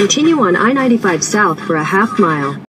Continue on I-95 south for a half mile.